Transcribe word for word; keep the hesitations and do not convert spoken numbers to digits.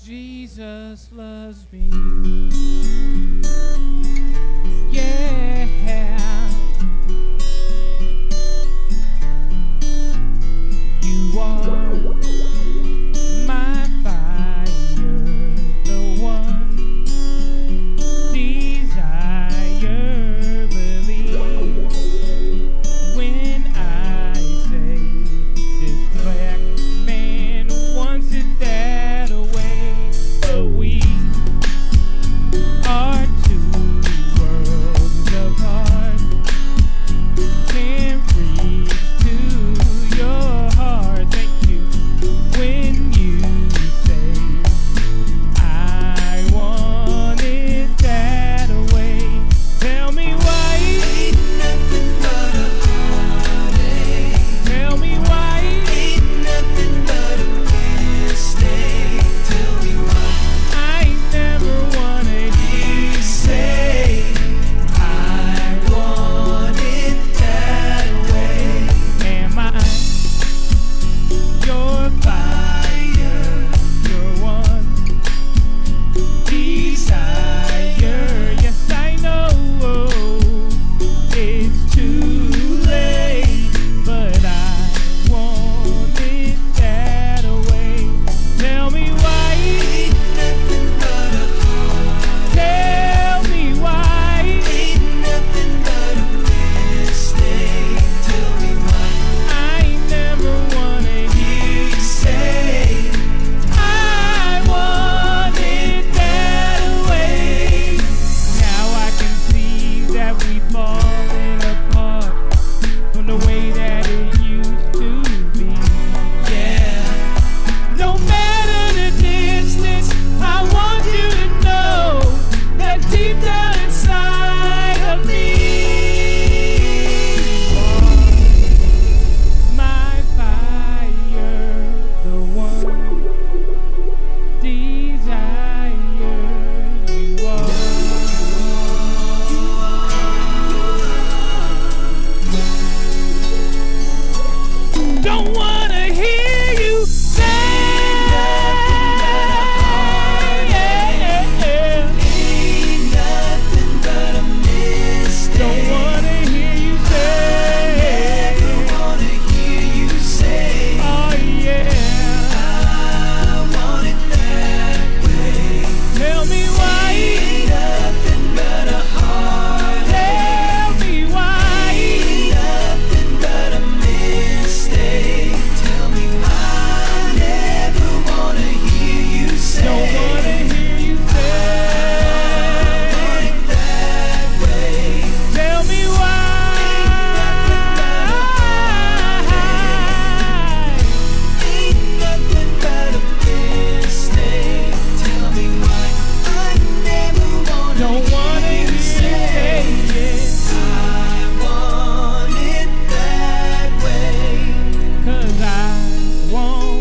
Jesus loves me. Yeah. You are my fire, the one desire. Believe when I say this black man wants it that way, but we are two worlds apart. Can't reach to your heart. Thank you when you say I want it that way. Tell me why. Ain't nothing but a heartache. Tell me why. Ain't nothing but a mistake. Tell me why. I never wanted You say I want it that way. Am I your fire, your one desire? Yes, I know it's too late, but I want it that way. Tell me why. Ain't nothing but a heartache. Tell me why. Ain't nothing but a mistake. Tell me why. I never wanted You say I want it that way. Now I can see that we've fallen apart from the way that it used to be. yeah. No matter the distance, I want you to know that deep down inside of me, you are my fire, the one desire. You are. Don't wanna hear you say. Ain't nothing but a mistake. Don't wanna hear you say. Never wanna hear you say Oh yeah. I want it that way. Tell me why. Ain't nothing but a heartache. Tell me why. Ain't nothing but a mistake. Tell me why. I never wanna hear you say Don't wanna hear you I want say. it that way. Tell me why. Ain't nothing but a mistake. Tell me why. I never wanna Don't wanna hear hear you you say say it. I want it that way. 'Cause I want